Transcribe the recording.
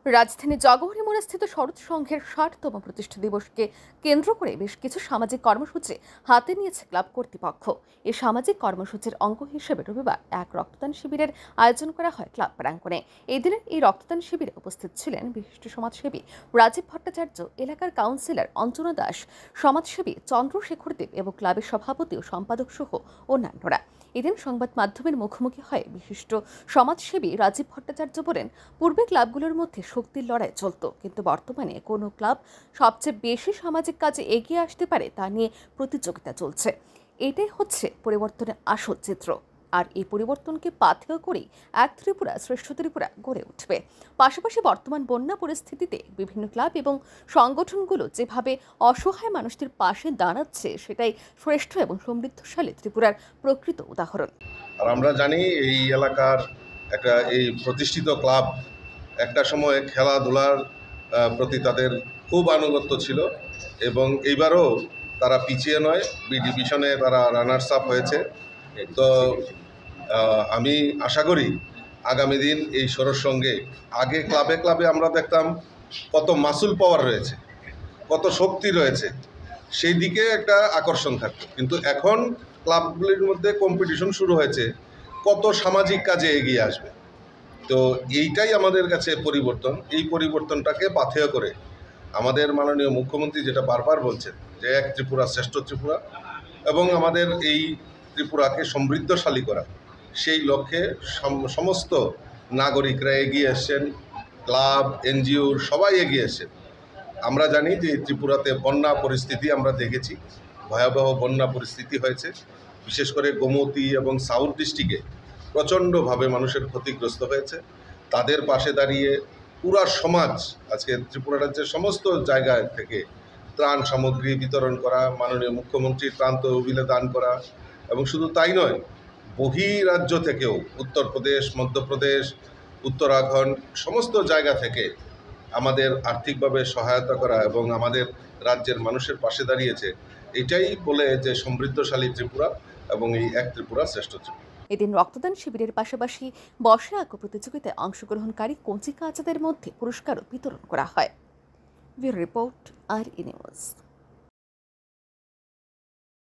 রাজধানী জগহরি মোড়স্থিত শরৎ সংঘের ৬০তম প্রতিষ্ঠা দিবসকে কেন্দ্র করে বেশ কিছু সামাজিক কর্মসূচি হাতে নিয়েছে ক্লাব কর্তৃপক্ষ। এই সামাজিক কর্মসূচির অঙ্গ হিসেবে রবিবার এক রক্তদান শিবিরের আয়োজন করা হয় ক্লাব প্রাঙ্গণে। এই দিনের এই রক্তদান শিবিরে উপস্থিত ছিলেন বিশিষ্ট সমাজসেবী রাজীব ভট্টাচার্য, এলাকার কাউন্সিলর অঞ্জনা দাস, সমাজসেবী চন্দ্রশেখর দেব এবং ক্লাবের সভাপতি ও সম্পাদক সহ অন্যান্যরা। এদিন সংবাদ মাধ্যমের মুখোমুখি হয় বিশিষ্ট সমাজসেবী রাজীব ভট্টাচার্য বলেন, পূর্বে ক্লাবগুলোর মধ্যে শক্তির লড়াই চলত, কিন্তু বর্তমানে কোনো ক্লাব সবচেয়ে বেশি সামাজিক কাজে এগিয়ে আসতে পারে তা নিয়ে প্রতিযোগিতা চলছে। এটাই হচ্ছে পরিবর্তনের আসল চিত্র। আর এই পরিবর্তনকে পাথেয় করেই এক ত্রিপুরা শ্রেষ্ঠ ত্রিপুরা গড়ে উঠবে। পাশাপাশি বর্তমান বন্যা পরিস্থিতিতে বিভিন্ন ক্লাব এবং সংগঠনগুলো যেভাবে অসহায় মানুষদের পাশে দাঁড়াচ্ছে, সেটাই শ্রেষ্ঠ এবং সমৃদ্ধশালী ত্রিপুরার প্রকৃত উদাহরণ। আর আমরা জানি এই এলাকার এই প্রতিষ্ঠিত ক্লাব একটা সময় খেলাধুলার প্রতি তাদের খুব আনুগত্য ছিল এবং এইবারও তারা পিছিয়ে নয়, বি ডিভিশনে তারা রানার্স আপ হয়েছে। তো আমি আশা করি আগামী দিন এই সরোর সঙ্গে আগে ক্লাবে ক্লাবে আমরা দেখতাম কত মাসুল পাওয়ার রয়েছে, কত শক্তি রয়েছে, সেই দিকে একটা আকর্ষণ থাকতো, কিন্তু এখন ক্লাবগুলির মধ্যে কম্পিটিশন শুরু হয়েছে কত সামাজিক কাজে এগিয়ে আসবে। তো এইটাই আমাদের কাছে পরিবর্তন। এই পরিবর্তনটাকে পাথেয় করে আমাদের মাননীয় মুখ্যমন্ত্রী যেটা বারবার বলছেন যে এক ত্রিপুরা শ্রেষ্ঠ ত্রিপুরা এবং আমাদের এই ত্রিপুরাকে সমৃদ্ধশালী করা, সেই লক্ষ্যে সমস্ত নাগরিকরা এগিয়ে এসছেন, ক্লাব এনজিওর সবাই এগিয়ে এসছেন। আমরা জানি যে ত্রিপুরাতে বন্যা পরিস্থিতি আমরা দেখেছি, ভয়াবহ বন্যা পরিস্থিতি হয়েছে, বিশেষ করে গোমতী এবং সাউথ ডিস্ট্রিক্টে প্রচণ্ডভাবে মানুষের ক্ষতিগ্রস্ত হয়েছে। তাদের পাশে দাঁড়িয়ে পুরা সমাজ আজকে ত্রিপুরা রাজ্যের সমস্ত জায়গায় থেকে ত্রাণ সামগ্রী বিতরণ করা, মাননীয় মুখ্যমন্ত্রীর ত্রাণ তহবিলে দান করা, এবং শুধু তাই নয়, বহিরাজ্য থেকেও উত্তরপ্রদেশ, মধ্যপ্রদেশ, উত্তরাখণ্ড সমস্ত জায়গা থেকে আমাদের আর্থিকভাবে সহায়তা করা এবং আমাদের রাজ্যের মানুষের পাশে দাঁড়িয়েছে। এটাই বলে যে সমৃদ্ধশালী ত্রিপুরা এবং এই এক ত্রিপুরা শ্রেষ্ঠ ত্রিপুরা। এদিন রক্তদান শিবিরের পাশাপাশি বর্ষা আঁকো প্রতিযোগিতায় অংশগ্রহণকারী কঞ্চিকাচাদের মধ্যে পুরস্কারও বিতরণ করা হয়। ব্যুরো রিপোর্ট, আর নিউজ।